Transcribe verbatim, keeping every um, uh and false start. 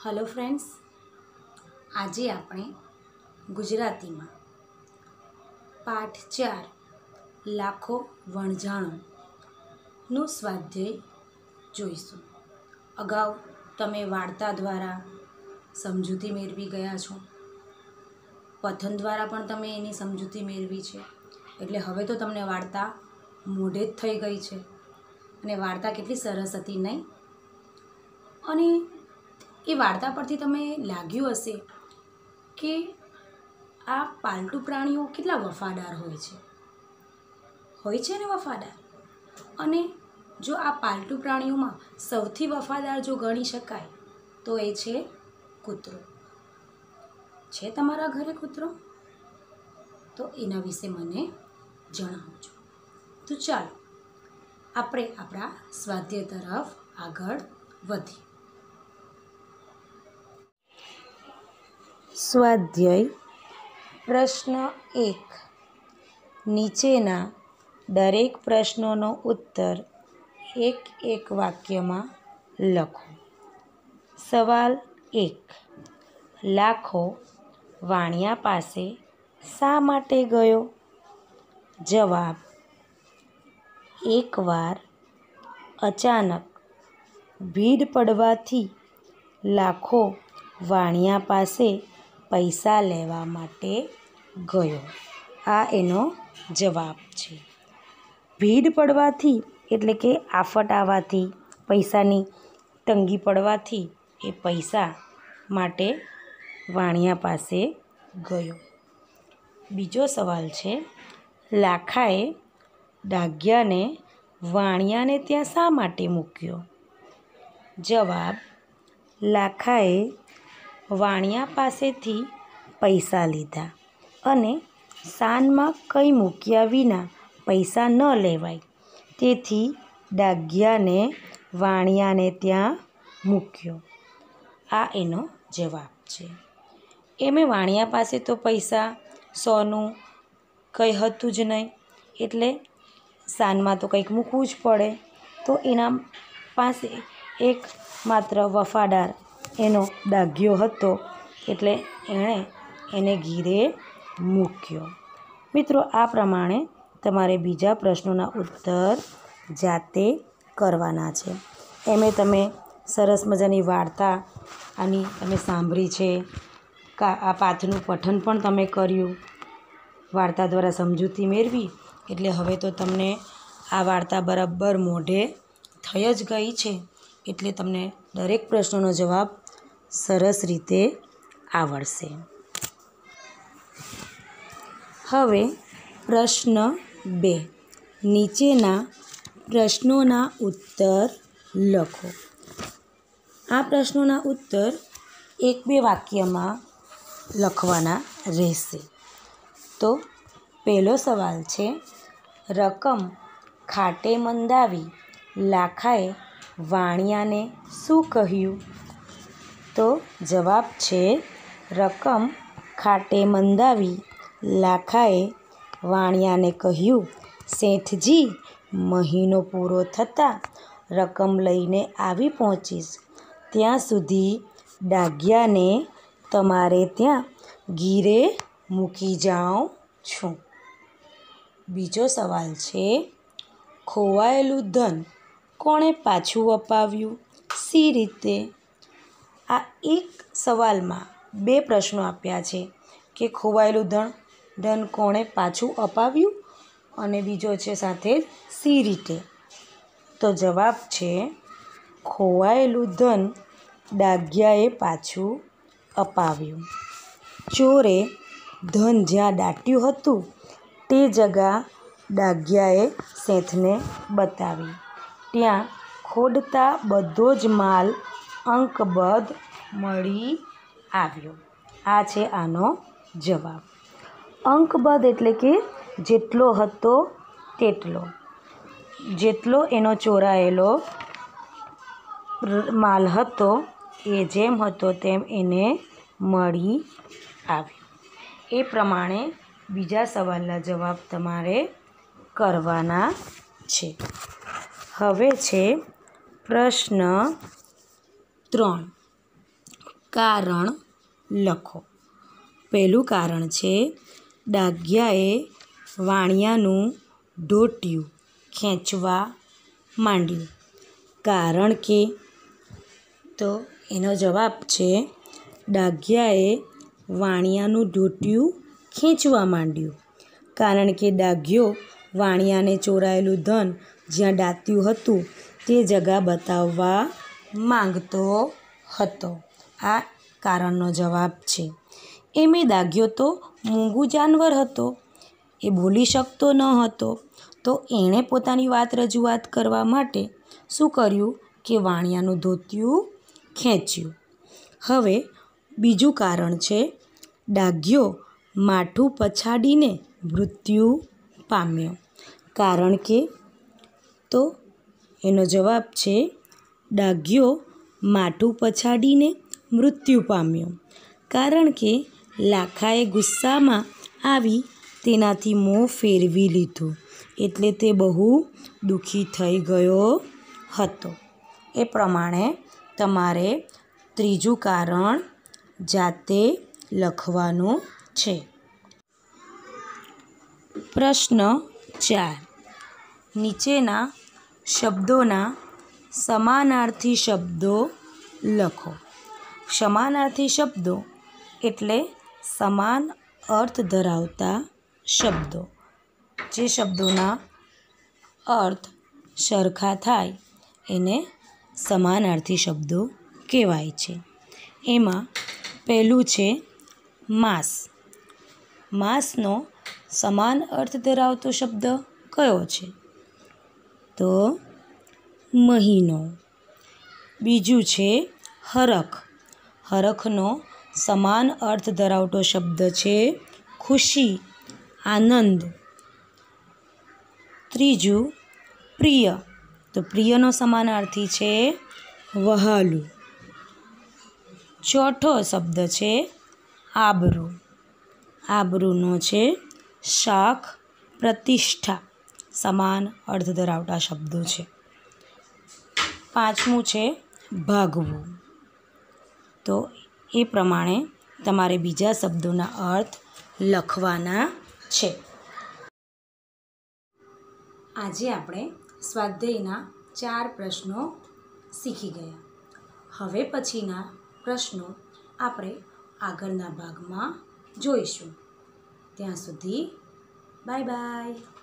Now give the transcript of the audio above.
Hello friends, આજે આપણે ગુજરાતીમાં પાઠ ચાર લાખો વણઝારણનું સ્વાધ્યાય જોઈશું। અગાઉ તમે વાર્તા દ્વારા સમજૂતી મેળવી ગયા છો, પઠન દ્વારા પણ તમે એની સમજૂતી મેળવી છે। એટલે હવે તો તમને વાર્તા મોઢે જ થઈ ગઈ છે અને વાર્તા કેટલી સરસ હતી નહીં? અને એ વાર્તા પરથી તમે લાગ્યું હશે કે આ પાલતુ પ્રાણીઓ કેટલા વફાદાર હોય છે હોય છે ને વફાદાર। અને જો આ પાલતુ પ્રાણીઓમાં સૌથી વફાદાર જો ગણી શકાય તો એ છે કૂતરો। છે તમારા ઘરે કૂતરો? તો એના વિશે મને જણાવજો। તો ચાલો આપણે આપણા સ્વાધ્યાય તરફ આગળ વધીએ। સ્વાધ્યાય પ્રશ્ન એક, નીચેના દરેક પ્રશ્નોનો ઉત્તર એક એક વાક્યમાં લખો। સવાલ એક, લાખો વાણિયા પાસે શા માટે ગયો? જવાબ, એકવાર અચાનક ભીડ પડવાથી લાખો વાણિયા પાસે પૈસા લેવા માટે ગયો। આ એનો જવાબ છે। ભીડ પડવાથી એટલે કે આફત આવવાથી, પૈસાની તંગી પડવાથી એ પૈસા માટે વાણિયા પાસે ગયો। બીજો સવાલ છે, લાખાએ ડાઘિયાને વાણિયાને ત્યાં શા માટે મૂક્યો? જવાબ, લાખાએ વાણિયા પાસેથી પૈસા લીધા અને શાનમાં કંઈ મૂક્યા વિના પૈસા ન લેવાય, તેથી ડાઘિયાને વાણિયાને ત્યાં મૂક્યો। આ એનો જવાબ છે। એમે વાણિયા પાસે તો પૈસા સોનું કંઈ હતું જ નહીં, એટલે શાનમાં તો કંઈક મૂકવું જ પડે, તો એના પાસે એક માત્ર વફાદાર એનો ડાઘિયો હતો, એટલે એણે એને ઘીરે મૂક્યો। મિત્રો, આ પ્રમાણે તમારે બીજા પ્રશ્નોના ઉત્તર જાતે કરવાના છે। એમે તમે સરસ મજાની વાર્તા આની તમે સાંભળી છે, કા આ પાઠનું પઠન પણ તમે કર્યું, વાર્તા દ્વારા સમજૂતી મેળવી, એટલે હવે તો તમને આ વાર્તા બરાબર મોઢે થઈ જ ગઈ છે, એટલે તમને દરેક પ્રશ્નોનો જવાબ સરસ રીતે આવડશે। હવે પ્રશ્ન બે, નીચેના પ્રશ્નોના ઉત્તર લખો। આ પ્રશ્નોના ઉત્તર એક બે વાક્યમાં લખવાના રહેશે। તો પહેલો સવાલ છે, રકમ ખાટે મંદાવી લાખાએ વાણિયાને શું કહ્યું? તો જવાબ છે, રકમ ખાટે મંદાવી લાખાએ વાણિયાને કહ્યું, શેઠજી, મહિનો પૂરો થતાં રકમ લઈને આવી પહોંચીશ, ત્યાં સુધી ડાઘિયાને તમારે ત્યાં ઘીરે મૂકી જાઉં છું। બીજો સવાલ છે, ખોવાયેલું ધન કોણે પાછું અપાવ્યું, શી રીતે? આ એક સવાલમાં બે પ્રશ્નો આપ્યા છે કે ખોવાયેલું ધન ધન કોણે પાછું અપાવ્યું, અને બીજો છે સાથે જ શી રીતે? તો જવાબ છે, ખોવાયેલું ધન ડાઘિયાએ પાછું અપાવ્યું। ચોરે ધન જ્યાં દાટ્યું હતું તે જગા ડાઘિયાએ શેઠને બતાવી, ત્યાં ખોડતા બધો જ માલ અંકબદ્ધ મળી આવ્યો। આ છે આનો જવાબ। અંકબદ્ધ એટલે કે જેટલો હતો તેટલો, જેટલો એનો ચોરાયેલો માલ હતો એ જેમ હતો તેમ એને મળી આવ્યો। એ પ્રમાણે બીજા સવાલના જવાબ તમારે કરવાના છે। હવે છે પ્રશ્ન ત્રણ, કારણ લખો. પહેલું કારણ છે ડાઘિયાએ વાણિયાનું ધોતિયું ખેંચવા માંડ્યું. કારણ કે તો એનો જવાબ છે ડાઘિયાએ વાણિયાનું ધોતિયું ખેંચવા માંડ્યું. કારણ કે ડાઘિયો વાણિયાને ચોરાયેલું ધન જ્યાં દાત્યું હતું તે જગા બતાવવા માંગતો હતો. આ કારણનો જવાબ છે. એમે ડાઘિયો તો મૂંગું જાનવર હતો, એ બોલી શકતો ન હતો, તો એણે પોતાની વાત રજૂઆત કરવા માટે શું કર્યું કે વાણિયાનું ધોતિયું ખેંચ્યું. હવે બીજું કારણ છે ડાઘિયો માથું પછાડીને મૃત્યુ પામ્યો. કારણ કે તો એનો જવાબ છે ડાઘિયો માથું પછાડીને મૃત્યુ પામ્યો. કારણ કે લાખાએ ગુસ્સામાં આવી તેનાથી મોં ફેરવી લીધું, એટલે તે બહુ દુઃખી થઈ ગયો હતો. એ પ્રમાણે તમારે ત્રીજું કારણ જાતે લખવાનું છે. પ્રશ્ન ચાર. નીચેના શબ્દોના સમાનાર્થી શબ્દો લખો. સમાનાર્થી શબ્દો એટલે સમાન અર્થ ધરાવતા શબ્દો. જે શબ્દોના અર્થ સરખા થાય એને સમાનાર્થી શબ્દો કહેવાય છે. એમાં પહેલું છે માસ. માસનો સમાન અર્થ ધરાવતો શબ્દ કયો છે? તો મહિનો. બીજું છે હરખ. હરખનો સમાન અર્થ ધરાવતો શબ્દ છે ખુશી, આનંદ. ત્રીજું પ્રિય. તો પ્રિયનો સમાનાર્થી છે વહાલું. ચોથો શબ્દ છે આબરૂ. આબરૂનો છે શાખ, પ્રતિષ્ઠા. સમાન અર્થ ધરાવતા શબ્દો છે. પાંચમું છે ભાગવું. તો એ પ્રમાણે તમારે બીજા શબ્દોના અર્થ લખવાના છે. આજે આપણે સ્વાધ્યાયના ચાર પ્રશ્નો શીખી ગયા. હવે પછીના પ્રશ્નો આપણે આગળના ભાગમાં જોઈશું. ત્યાં સુધી બાય બાય.